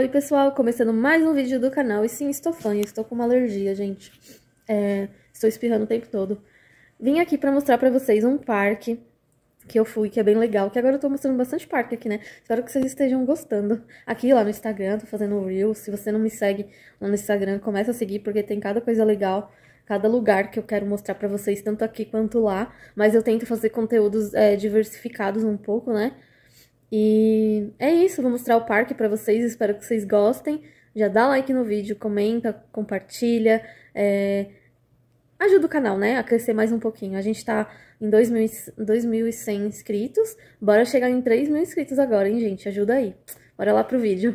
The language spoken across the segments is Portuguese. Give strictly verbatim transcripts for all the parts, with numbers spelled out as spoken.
Oi pessoal, começando mais um vídeo do canal. E sim, estou fã, estou com uma alergia, gente. É, estou espirrando o tempo todo. Vim aqui pra mostrar pra vocês um parque que eu fui, que é bem legal. Que agora eu tô mostrando bastante parque aqui, né? Espero que vocês estejam gostando. Aqui lá no Instagram, tô fazendo Reels. Se você não me segue no Instagram, começa a seguir, porque tem cada coisa legal. Cada lugar que eu quero mostrar pra vocês, tanto aqui quanto lá. Mas eu tento fazer conteúdos é, diversificados um pouco, né? E é isso, vou mostrar o parque pra vocês, espero que vocês gostem. Já dá like no vídeo, comenta, compartilha, é... ajuda o canal, né, a crescer mais um pouquinho. A gente tá em dois mil e cem inscritos, bora chegar em três mil inscritos agora, hein, gente? Ajuda aí. Bora lá pro vídeo.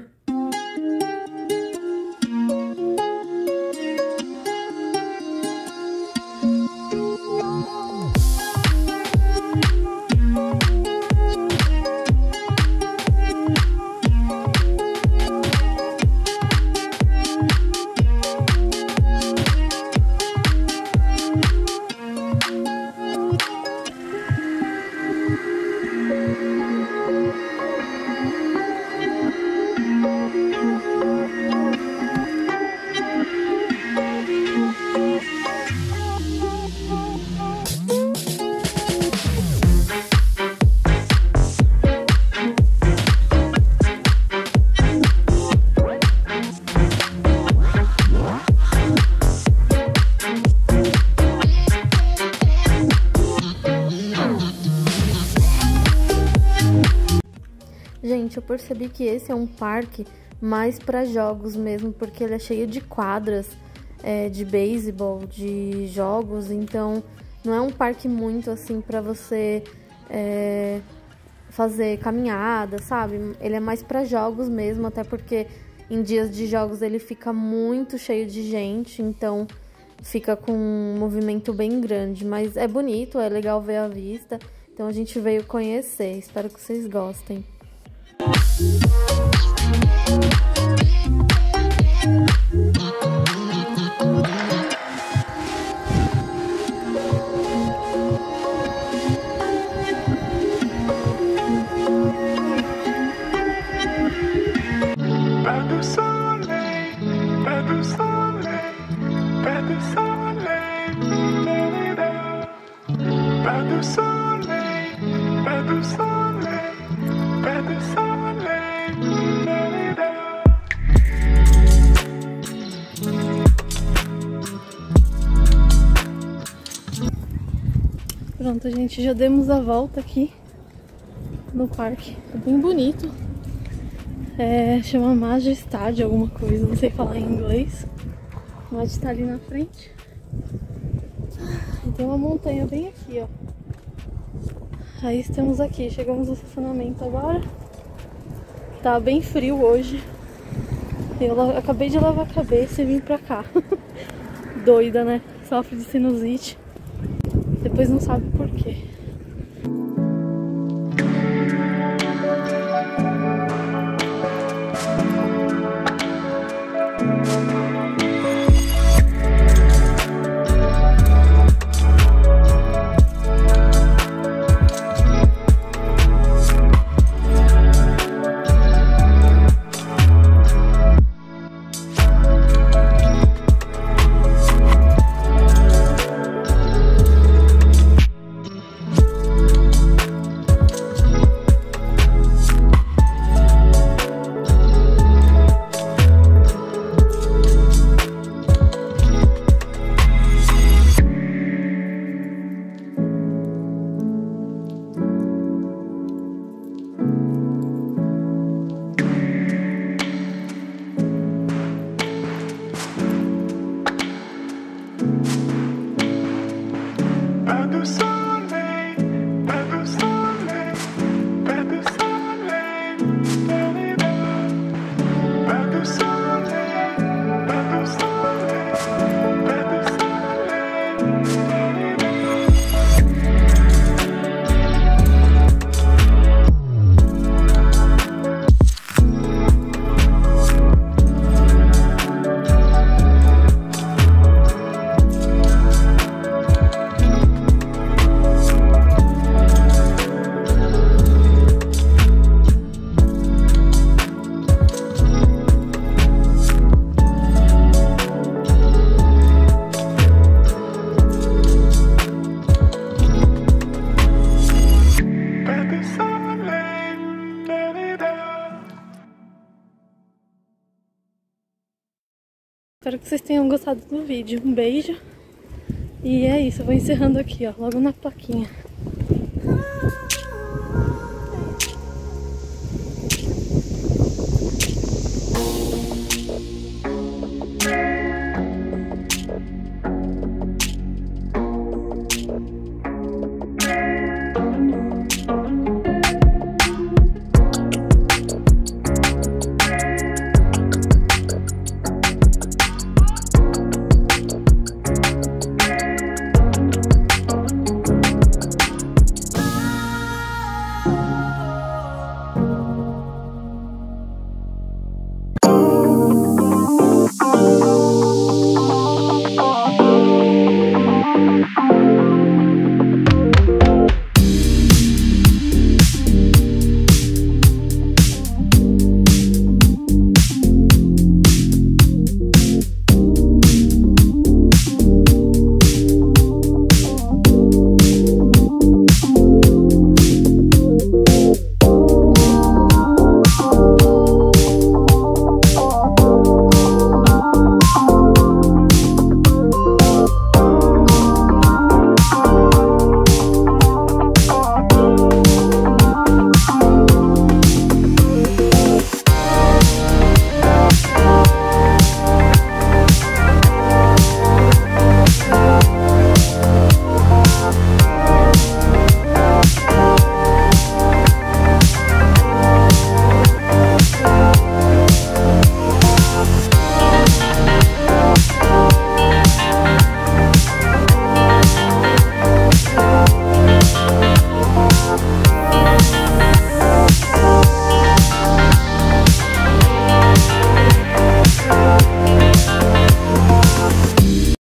Gente, eu percebi que esse é um parque mais para jogos mesmo, porque ele é cheio de quadras é, de beisebol, de jogos, então não é um parque muito assim para você é, fazer caminhada, sabe? Ele é mais para jogos mesmo, até porque em dias de jogos ele fica muito cheio de gente, então fica com um movimento bem grande, mas é bonito, é legal ver a vista, então a gente veio conhecer, espero que vocês gostem. Pas de soleil, pas de soleil, pas de soleil, pas de soleil, pas de soleil, pas de soleil. Pronto, gente, já demos a volta aqui no parque. É bem bonito. É, chama Majestade alguma coisa, não sei falar em inglês. Mas tá ali na frente. E tem uma montanha bem aqui, ó. Aí estamos aqui, chegamos no estacionamento agora. Tá bem frio hoje. Eu acabei de lavar a cabeça e vim pra cá. Doida, né? Sofre de sinusite. Depois não sabe por quê. Espero que vocês tenham gostado do vídeo. Um beijo. E é isso, eu vou encerrando aqui, ó, logo na plaquinha.